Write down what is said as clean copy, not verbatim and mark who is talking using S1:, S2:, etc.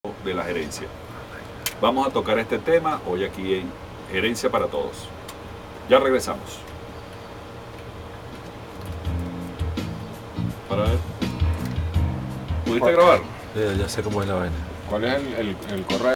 S1: de la gerencia. Vamos a tocar este tema hoy aquí en Gerencia para Todos. Ya regresamos. Para ver. ¿Pudiste grabar?
S2: Ya sé cómo es la vaina.
S3: ¿Cuál es el correo?